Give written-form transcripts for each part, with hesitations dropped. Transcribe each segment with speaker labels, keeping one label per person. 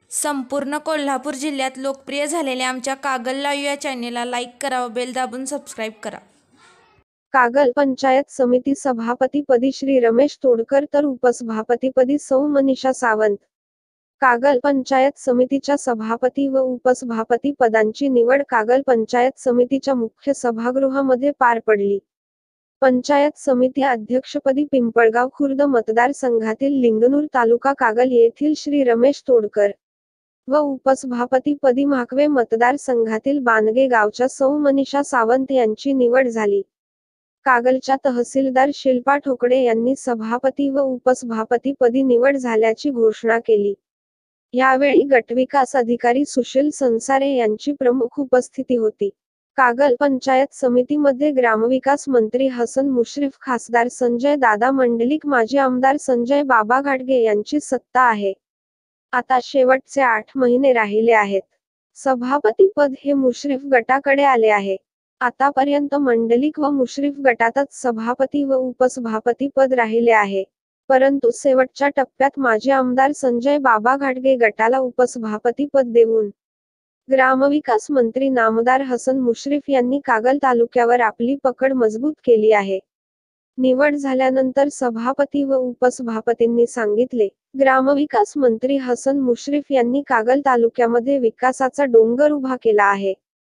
Speaker 1: संपूर्ण कोल्हापूर जिल्ह्यात लोकप्रिय झालेल्या आमच्या कागल लाईव्ह या चॅनेलला लाईक करा व बेल दाबून सबस्क्राईब करा।
Speaker 2: कागल पंचायत समिती सभापतीपदी श्री रमेश तोडकर तर उपसभापतीपदी सौ मनीषा सावंत। कागल पंचायत समितीच्या सभापती व उपसभापती पदांची निवड कागल पंचायत समितीच्या मुख्य सभागृहामध्ये पार पडली। पंचायत समिती अध्यक्षपदी पिंपळगाव खुर्द मतदारसंघातील लिंगणूर तालुका कागल येथील श्री रमेश तोडकर व उपसभापतीपदी म्हाकवे मतदारसंघातील बानगे गावच्या सौ मनीषा सावंत यांची निवड झाली। कागलच्या तहसीलदार शिल्पा ठोकळे यांनी सभापती व उपसभापतीपदी निवड झाल्याची घोषणा केली। यावेळी गटविकास अधिकारी सुशील संसारे यांची प्रमुख उपस्थिती होती। कागल पंचायत समितीमध्ये ग्रामविकास मंत्री हसन मुश्रीफ, खासदार संजय दादा मंडलिक, माजी आमदार संजय बाबा घाटगे यांची सत्ता आहे। आता शेवटचे 8 महिने राहिले आहेत। सभापतीपद हे मुश्रीफ गटाकडे आले आहे। आतापर्यंत मंडलिक व मुश्रीफ गटातच सभापती व उपसभापती पद राहिले आहे, परंतु शेवटच्या टप्प्यात माजी आमदार संजय बाबा घाटगे गटाला उपसभापती पद देऊन ग्रामविकास मंत्री नामदार हसन मुश्रीफ यांनी कागल तालुक्यावर आपली पकड मजबूत केली आहे। निवड झाल्यानंतर सभापती व उपसभापतींनी सांगितले, ग्रामविकास मंत्री हसन मुश्रीफ यांनी कागल तालुक्यामध्ये विकासाचा डोंगर उभा केला आहे।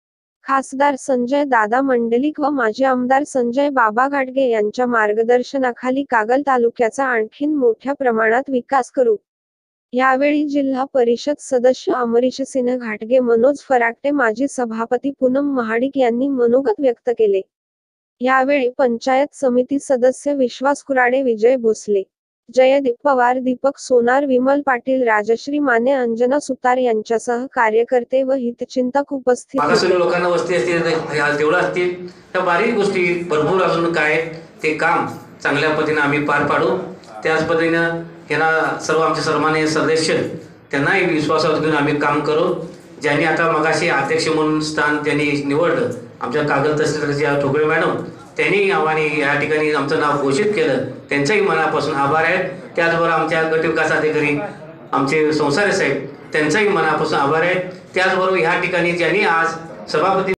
Speaker 2: खासदार संजय दादा मंडलिक व माजी आमदार संजय बाबा घाटगे यांच्या मार्गदर्शनाखाली कागल तालुक्याचा आणखीन मोठ्या प्रमाणात विकास करू। यावेळी जिल्हा परिषद सदस्य अमरीशसिंह घाटगे, मनोज फराकटे, माजी सभापती पूनम महाडिक यांनी मनोगत व्यक्त केले। यावेळी पंचायत समिती सदस्य विश्वास कुराडे, विजय भोसले, जयदीप पवार, दीपक सोनार, विमल पाटील, राजश्री माने, अंजना सुतार यांच्यासह कार्यकर्ते व हितचिंतक उपस्थित
Speaker 3: होते। लोकांना वस्ती असतील तेवढं असतील त्या बारीक गोष्टी भरपूर अजून काय ते काम चांगल्या पद्धतीने आम्ही पार पाडू। त्याच पद्धतीनं यांना सर्व आमचे सन्माननीय सदस्य त्यांनाही विश्वासात घेऊन आम्ही काम करू। ज्यांनी आता मगाशी अध्यक्ष म्हणून स्थान त्यांनी निवडलं आमच्या कागल तहसीलदार ठोकळे मॅडम, त्यांनी आम्हाला या ठिकाणी आमचं नाव घोषित केलं, त्यांचाही मनापासून आभार आहेत। त्याचबरोबर आमच्या गटविकास अधिकारी आमचे संसारे साहेब त्यांचाही मनापासून आभार आहेत। त्याचबरोबर या ठिकाणी ज्यांनी आज सभापती